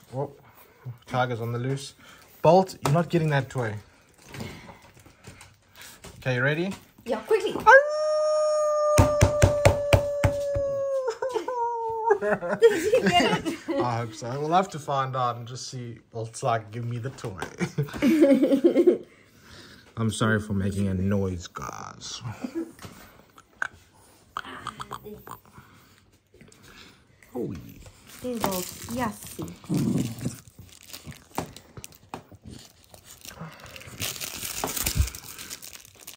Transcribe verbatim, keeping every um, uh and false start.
Oh, Tiger's on the loose. Bolt, you're not getting that toy. Okay, you ready? Yeah, quickly. Did you get it? I hope so. We'll have to find out and just see. Bolt's like, give me the toy. I'm sorry for making a noise, guys. Oh, yeah. There's Bolt. Yes.